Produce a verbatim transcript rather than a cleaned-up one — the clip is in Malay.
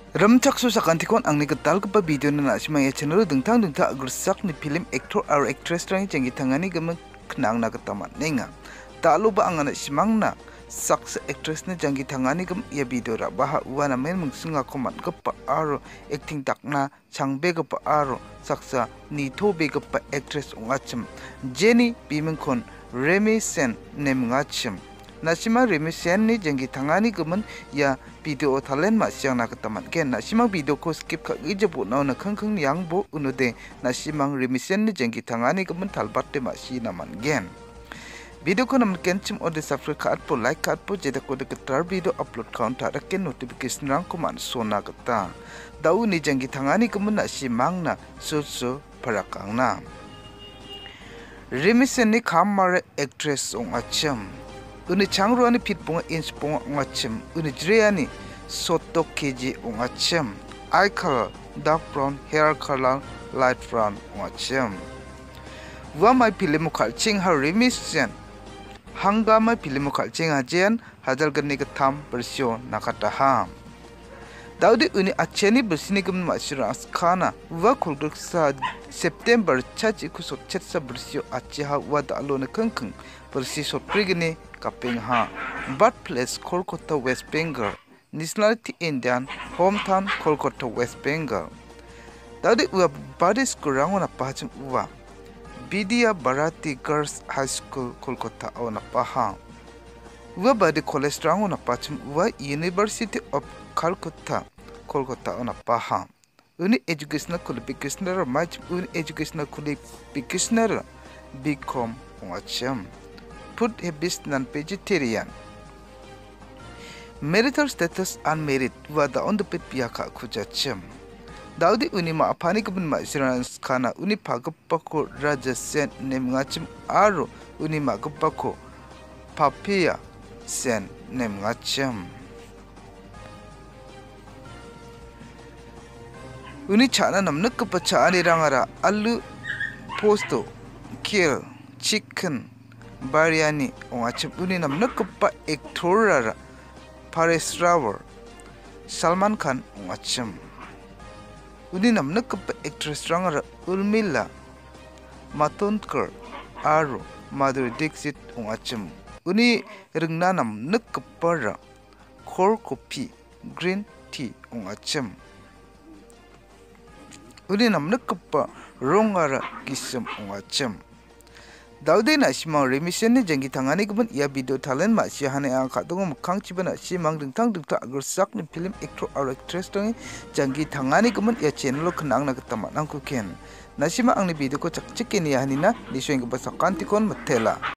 Rimchaksoa sakantikon ang nikatal ka video na nasi mga channel dengtang dengtang agursak ni film actor or actress rang janggi tangani gaman kenang na katamat nenga. Tak lupa ang anak simang na saksa actress na janggi tangani gam ia video ra baha uwana men mengsunga komat kepa aro acting tak na changbe kepa aro saksa ni tobe kepa actress ungacem Jenny bimengkon Rimi Sen nem ngacem. Nasima Rimi Sen ni janggi tangani gaman ya video thalen ma siang na kataman ken nasima video ko skip ka ijebu na na khangkhang yang bo unude nasimang Rimi Sen ni janggi tangani gaman thalbatte ma si naman gen video ko nam ken chim ode subscribe ka atpo like ka atpo jeda ko de ketar video upload count ta ken notification rang ko man sona kata dau ni janggi tangani gaman nasimang na so so parakang na Rimi Sen ni khamare actress ong acham Uni changru ani pit punga inch punga ngachem. Uni jre ani soto kg ngachem. Eye color dark brown, hair color light brown ngachem. Wa mai pilimu kalching ha Rimi Sen. Hanga mai pilimu kalching ha jen hadal gani katam bersio nakataha. Daudi uni acheni bersini gam masira askana. Wa kulduk sa September chachi kusot chetsa bersio achiha wa dalo na kengkeng bersi sot prigini kaping ha birthplace Kolkata West Bengal nationality Indian hometown Kolkata West Bengal Daudi uwa badis kurang na paham uwa Vidya Bharati Girls High School Kolkata na paha uwa badi college rang na paham uwa University of Calcutta Kolkata na paha uni educational qualification match uni educational qualification become ngacham Food habits non-vegetarian. Marital status unmarried. Wada on the pit piyaka kujacham. Daudi uni ma apani kabun ma isiran skana uni pagapako Raja Sen nem ngacham aro uni ma gapako Papia Sen nem ngacham. Uni chana nam nakkapacha ani rangara alu posto kill chicken Biryani ongacem uni nam nakpa actor Paris Rawal Salman Khan ongacem uni nam nakpa actress rangara Urmila Matondkar aro Madhuri Dixit ongacem uni ringna nam nakpa cold coffee green tea ongacem uni nam nakpa rongara gisem ongacem Daudi na simang Rimi Sen ni janggi tangani gaman ia video talent ma si hane ang kadung mukhang chibana simang dengtang dengtang agar sak ni film actor or actress tangi janggi tangani gaman ia channel lo kenang na ketamat ang kuken nasima ang ni video ko cak cikin ya hanina di sakantikon matela